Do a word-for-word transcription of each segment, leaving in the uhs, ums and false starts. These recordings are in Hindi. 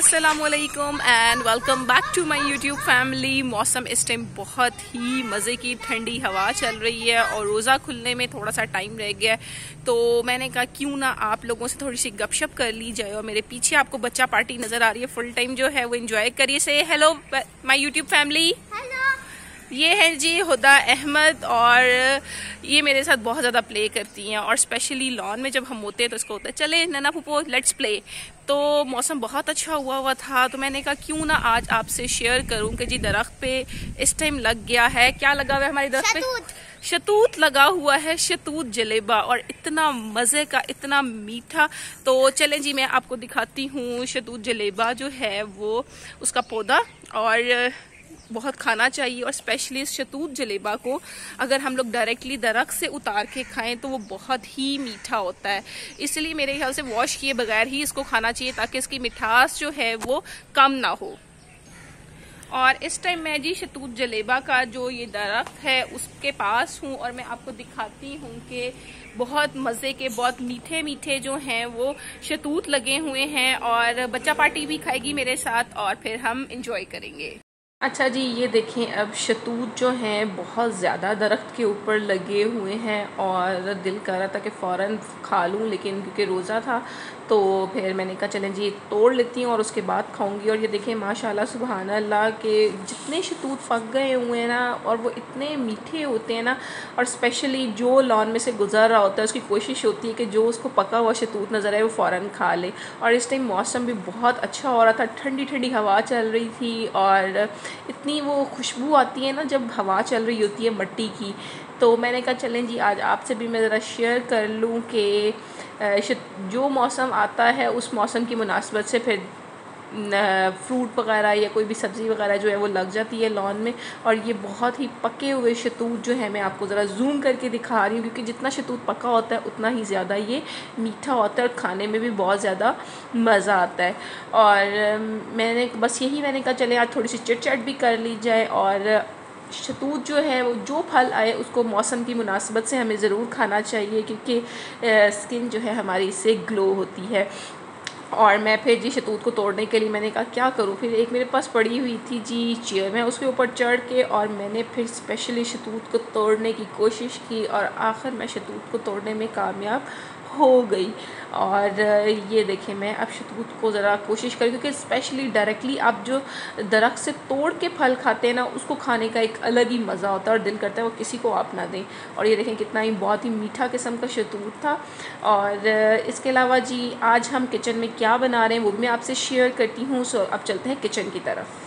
अस्सलामुअलैकुम and welcome back to my YouTube family. मौसम इस टाइम बहुत ही मज़े की ठंडी हवा चल रही है और रोज़ा खुलने में थोड़ा सा टाइम रह गया है, तो मैंने कहा क्यों ना आप लोगों से थोड़ी सी गपशप कर ली जाए। और मेरे पीछे आपको बच्चा पार्टी नज़र आ रही है, फुल टाइम जो है वो एंजॉय करिए। से हेलो माय यूट्यूब फैमिली। ये है जी हुदा अहमद और ये मेरे साथ बहुत ज़्यादा प्ले करती हैं और स्पेशली लॉन में जब हम होते हैं तो इसको होता है चले नन्ना पुपो लेट्स प्ले। तो मौसम बहुत अच्छा हुआ हुआ था, तो मैंने कहा क्यों ना आज आपसे शेयर करूं कि जी दरख्त पे इस टाइम लग गया है, क्या लगा हुआ है हमारे दरख्त पे? शतूत लगा हुआ है, शतूत जलेबा, और इतना मज़े का, इतना मीठा। तो चलें जी मैं आपको दिखाती हूँ शतूत जलेबा जो है वो उसका पौधा, और बहुत खाना चाहिए। और स्पेशली इस शतूत जलेबा को अगर हम लोग डायरेक्टली दरख्त से उतार के खाएं तो वो बहुत ही मीठा होता है, इसलिए मेरे ख्याल से वॉश किए बगैर ही इसको खाना चाहिए ताकि इसकी मिठास जो है वो कम ना हो। और इस टाइम मैं जी शतूत जलेबा का जो ये दरख्त है उसके पास हूँ और मैं आपको दिखाती हूँ कि बहुत मज़े के, बहुत मीठे मीठे जो हैं वो शतूत लगे हुए हैं, और बच्चा पार्टी भी खाएगी मेरे साथ और फिर हम इंजॉय करेंगे। अच्छा जी, ये देखें अब शतूत जो हैं बहुत ज़्यादा दरख्त के ऊपर लगे हुए हैं और दिल कर रहा था कि फ़ौरन खा लूँ, लेकिन क्योंकि रोज़ा था तो फिर मैंने कहा चलें जी तोड़ लेती हूँ और उसके बाद खाऊंगी। और ये देखें माशाल्लाह सुबहान अल्लाह के जितने शतूत पक गए हुए हैं ना, और वो इतने मीठे होते हैं ना, और स्पेशली जो लॉन में से गुजर रहा होता है उसकी कोशिश होती है कि जो उसको पका हुआ शतूत नज़र आए वो फ़ौरन खा ले। और इस टाइम मौसम भी बहुत अच्छा हो रहा था, ठंडी ठंडी हवा चल रही थी और इतनी वो खुशबू आती है ना जब हवा चल रही होती है मट्टी की। तो मैंने कहा चलें जी आज आपसे भी मैं ज़रा शेयर कर लूँ कि जो मौसम आता है उस मौसम की मुनासबत से फिर फ्रूट वगैरह या कोई भी सब्ज़ी वगैरह जो है वो लग जाती है लॉन में। और ये बहुत ही पके हुए शतूत जो है मैं आपको ज़रा जूम करके दिखा रही हूँ, क्योंकि जितना शतूत पका होता है उतना ही ज़्यादा ये मीठा होता है और खाने में भी बहुत ज़्यादा मज़ा आता है। और मैंने बस यही मैंने कहा चले आज थोड़ी सी चिट चैट भी कर ली जाए। और शतूत जो है वो जो फल आए उसको मौसम की मुनासबत से हमें ज़रूर खाना चाहिए, क्योंकि स्किन जो है हमारी इससे ग्लो होती है। और मैं फिर जी शतूत को तोड़ने के लिए मैंने कहा क्या करूं, फिर एक मेरे पास पड़ी हुई थी जी चेयर, मैं उसके ऊपर चढ़ के और मैंने फिर स्पेशली शतूत को तोड़ने की कोशिश की और आखिर मैं शतूत को तोड़ने में कामयाब हो गई। और ये देखें मैं अब शतूत को ज़रा कोशिश करी, क्योंकि स्पेशली डायरेक्टली आप जो दरख्त से तोड़ के फल खाते हैं ना उसको खाने का एक अलग ही मज़ा होता है और दिल करता है वो किसी को आप ना दें। और ये देखें कितना ही बहुत ही मीठा किस्म का शतूत था। और इसके अलावा जी आज हम किचन में क्या बना रहे हैं वो भी मैं आपसे शेयर करती हूँ। सो अब चलते हैं किचन की तरफ।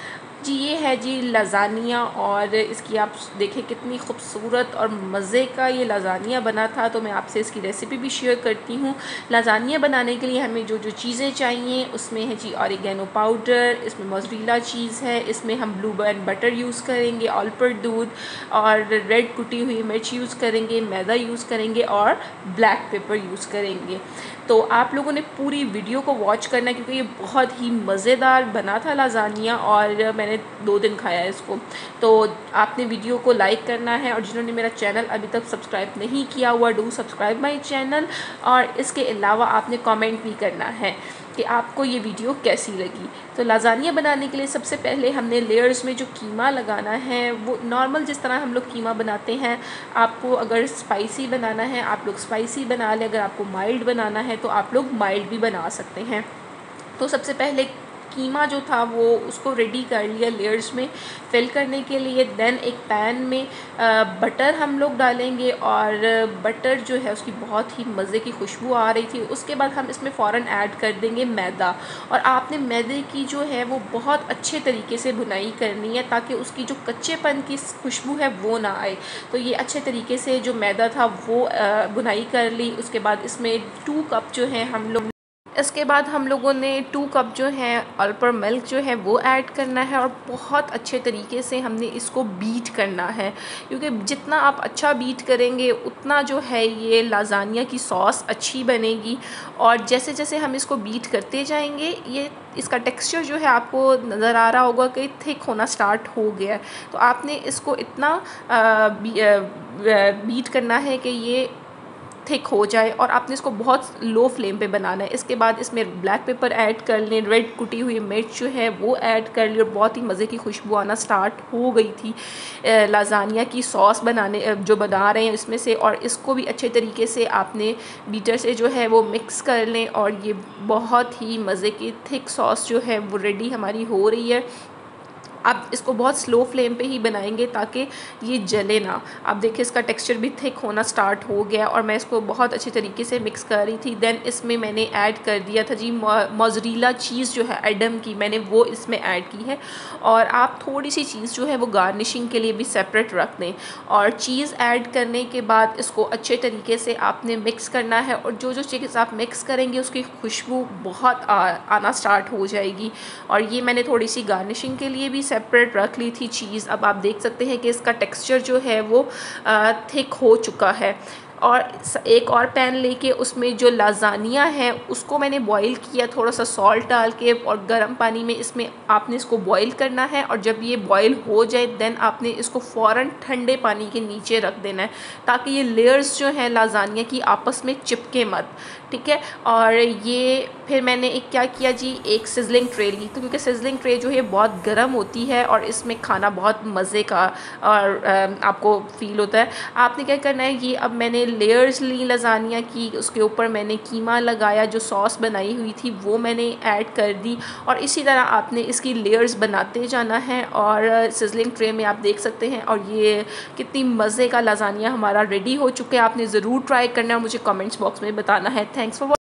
जी ये है जी लज़ानिया, और इसकी आप देखें कितनी खूबसूरत और मज़े का ये लज़ानिया बना था, तो मैं आपसे इसकी रेसिपी भी शेयर करती हूँ। लज़ानिया बनाने के लिए हमें जो जो चीज़ें चाहिए उसमें है जी ऑरिगेनो पाउडर, इसमें मोज़रेला चीज़ है, इसमें हम ब्लू बैंड बटर यूज़ करेंगे, ऑल पर दूध और रेड कुटी हुई मिर्च यूज़ करेंगे, मैदा यूज़ करेंगे और ब्लैक पेपर यूज़ करेंगे। तो आप लोगों ने पूरी वीडियो को वॉच करना है, क्योंकि ये बहुत ही मज़ेदार बना था लज़ानिया और मैंने दो दिन खाया है इसको। तो आपने वीडियो को लाइक करना है, और जिन्होंने मेरा चैनल अभी तक सब्सक्राइब नहीं किया हुआ डू सब्सक्राइब माय चैनल। और इसके अलावा आपने कमेंट भी करना है कि आपको ये वीडियो कैसी लगी। तो लज़ानिया बनाने के लिए सबसे पहले हमने लेयर्स में जो कीमा लगाना है वो नॉर्मल जिस तरह हम लोग कीमा बनाते हैं, आपको अगर स्पाइसी बनाना है आप लोग स्पाइसी बना लें, अगर आपको माइल्ड बनाना है तो आप लोग माइल्ड भी बना सकते हैं। तो सबसे पहले कीमा जो था वो उसको रेडी कर लिया लेयर्स में फिल करने के लिए। देन एक पैन में आ, बटर हम लोग डालेंगे, और बटर जो है उसकी बहुत ही मज़े की खुशबू आ रही थी। उसके बाद हम इसमें फ़ौरन ऐड कर देंगे मैदा, और आपने मैदे की जो है वो बहुत अच्छे तरीके से भुनाई करनी है ताकि उसकी जो कच्चेपन की खुशबू है वो ना आए। तो ये अच्छे तरीके से जो मैदा था वो भुनाई कर ली। उसके बाद इसमें टू कप जो है हम लोग इसके बाद हम लोगों ने टू कप जो है अल्पर मिल्क जो है वो ऐड करना है, और बहुत अच्छे तरीके से हमने इसको बीट करना है, क्योंकि जितना आप अच्छा बीट करेंगे उतना जो है ये लाज़ानिया की सॉस अच्छी बनेगी। और जैसे जैसे हम इसको बीट करते जाएंगे ये इसका टेक्सचर जो है आपको नज़र आ रहा होगा कि थिक होना स्टार्ट हो गया है। तो आपने इसको इतना आ, बी, आ, बीट करना है कि ये थिक हो जाए और आपने इसको बहुत लो फ्लेम पे बनाना है। इसके बाद इसमें ब्लैक पेपर ऐड कर लें, रेड कुटी हुई मिर्च जो है वो ऐड कर लें और बहुत ही मज़े की खुशबू आना स्टार्ट हो गई थी लाजानिया की सॉस बनाने जो बना रहे हैं इसमें से। और इसको भी अच्छे तरीके से आपने बीटर से जो है वो मिक्स कर लें और ये बहुत ही मज़े की थिक सॉस जो है वो रेडी हमारी हो रही है। आप इसको बहुत स्लो फ्लेम पे ही बनाएंगे ताकि ये जले ना। आप देखिए इसका टेक्सचर भी थिक होना स्टार्ट हो गया और मैं इसको बहुत अच्छे तरीके से मिक्स कर रही थी। देन इसमें मैंने ऐड कर दिया था जी मोज़रेला चीज़ जो है एडम की, मैंने वो इसमें ऐड की है। और आप थोड़ी सी चीज़ जो है वो गार्निशिंग के लिए भी सेपरेट रख दें। और चीज़ ऐड करने के बाद इसको अच्छे तरीके से आपने मिक्स करना है और जो जो चीज़ आप मिक्स करेंगे उसकी खुशबू बहुत आ, आना स्टार्ट हो जाएगी। और ये मैंने थोड़ी सी गार्निशिंग के लिए भी सेपरेट रख ली थी चीज़। अब आप देख सकते हैं कि इसका टेक्सचर जो है वो थिक हो चुका है। और एक और पैन लेके उसमें जो लाजानिया है उसको मैंने बॉईल किया थोड़ा सा सॉल्ट डाल के और गर्म पानी में इसमें आपने इसको बॉईल करना है। और जब ये बॉईल हो जाए देन आपने इसको फ़ौरन ठंडे पानी के नीचे रख देना है ताकि ये लेयर्स जो हैं लाजानिया की आपस में चिपके मत, ठीक है। और ये फिर मैंने एक क्या किया जी, एक सिजलिंग ट्रे ली तो क्योंकि सिजलिंग ट्रे जो है बहुत गर्म होती है और इसमें खाना बहुत मज़े का और आपको फील होता है। आपने क्या करना है, ये अब मैंने लेयर्स ली लाजानिया की, उसके ऊपर मैंने कीमा लगाया, जो सॉस बनाई हुई थी वो मैंने ऐड कर दी और इसी तरह आपने इसकी लेयर्स बनाते जाना है। और सिजलिंग ट्रे में आप देख सकते हैं और ये कितनी मज़े का लाजानिया हमारा रेडी हो चुका है। आपने ज़रूर ट्राई करना है और मुझे कमेंट्स बॉक्स में बताना है। Thanks for